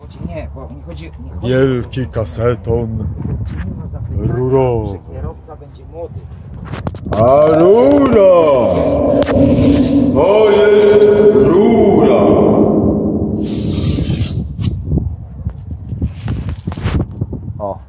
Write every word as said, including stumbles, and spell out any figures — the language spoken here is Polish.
Znaczy nie, bo nie chodzi, nie chodzi Wielki kaseton rurowy. że kierowca będzie młody. A rura! To jest rura! O.